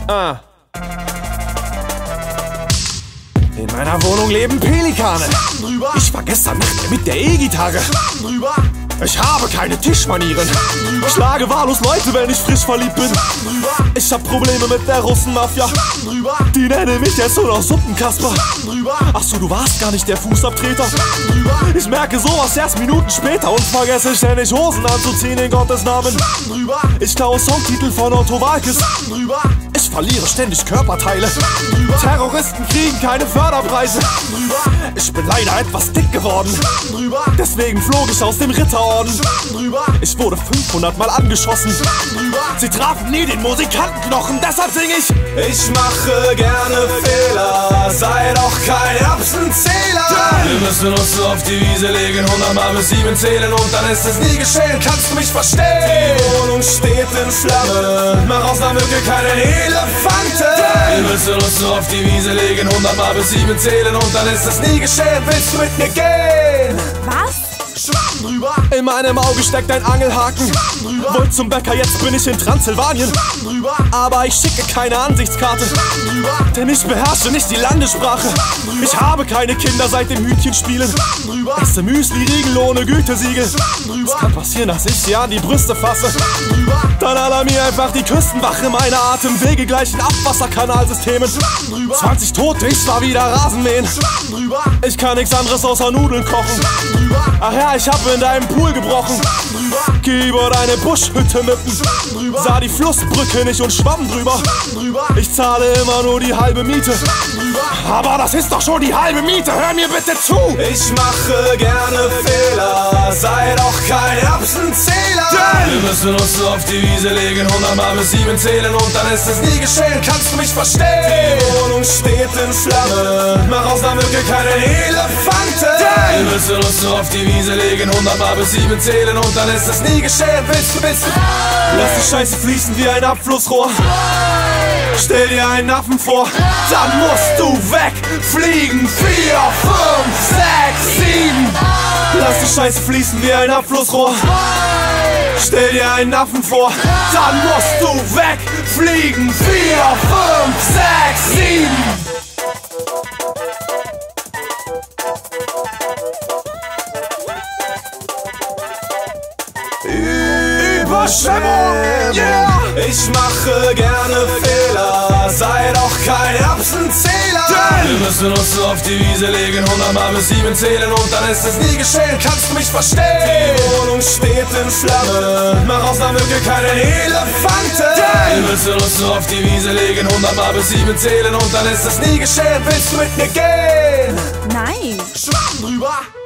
In meiner Wohnung leben Pelikane. Ich war gestern Nacht mit der E-Gitarre. Ich habe keine Tischmanieren. Ich schlage wahllos Leute, wenn ich frisch verliebt bin. Ich hab Probleme mit der Russenmafia. Die nennen mich jetzt nur noch Suppenkasper. Achso, du warst gar nicht der Fußabtreter. Ich merke sowas erst Minuten später und vergesse ständig Hosen anzuziehen in Gottes Namen. Ich klaue Songtitel von Otto Waalkes. Ich verliere ständig Körperteile. Terroristen kriegen keine Förderpreise. Ich bin leider etwas dick geworden. Deswegen flog ich aus dem Ritterorden. Ich wurde 500 Mal angeschossen. Sie trafen nie den Musikantenknochen, deshalb sing ich: Ich mache gerne Fehler, sei doch kein Erbsenzähler. Wir müssen uns nur auf die Wiese legen, 100 Mal bis 7 zählen und dann ist es nie geschehen. Kannst du mich verstehen? Die Wohnung steht in Flammen, mach aus einer Mücke keinen Elefanten. Wir müssen uns nur auf die Wiese legen, 100 Mal bis 7 zählen und dann ist es nie geschehen. Willst du mit mir gehen? Was? Schwamm drüber. In meinem Auge steckt ein Angelhaken. Wollt zum Bäcker, jetzt bin ich in Transsilvanien. Aber ich schicke keine Ansichtskarte, denn ich beherrsche nicht die Landessprache. Ich habe keine Kinder seit dem Hütchenspielen. Esse Müsli-Riegel ohne Gütesiegel. Es kann passieren, dass ich sie an die Brüste fasse. Dann alarmier einfach die Küstenwache. Meine Atemwege gleichen Abwasserkanalsystemen. 20 Tote, ich war wieder Rasenmähen. Ich kann nichts anderes außer Nudeln kochen. Ach ja, ich hab in deinem Pool gebrochen. Geh über deine Buschhütte nippen. Sah die Flussbrücke nicht und schwamm drüber. Ich zahle immer nur die halbe Miete. Aber das ist doch schon die halbe Miete, hör mir bitte zu. Ich mache gerne Fehler, sei doch kein Erbsenzähler. Wir müssen uns nur auf die Wiese legen, 100 Mal bis 7 zählen und dann ist es nie geschehen. Kannst du mich verstehen? Die Wohnung steht in Flammen, mach aus einer Mücke keinen Elefanten. Wir müssen uns nur auf die Wiese legen, 100 Mal bis 7 zählen und dann ist es nie geschehen. Willst du? Lass die Scheiße fließen wie ein Abflussrohr. Stell dir einen Affen vor, dann musst du wegfliegen. 4, 5, 6, 7. Lass die Scheiße fließen wie ein Abflussrohr. Stell dir einen Affen vor, dann musst du wegfliegen. 4, 5, 6, 7. Überschwemmung, yeah! Ich mache gerne Fehler, sei doch kein Erbsenzähler. Wir müssen uns nur auf die Wiese legen, 100 Mal bis 7 zählen und dann ist es nie geschehen. Kannst du mich verstehen? Die Wohnung steht in Flammen, mach aus einer Mücke keinen Elefanten. Wir müssen uns nur auf die Wiese legen, 100 Mal bis 7 zählen und dann ist es nie geschehen. Willst du mit mir gehen? Nein. Schwamm drüber.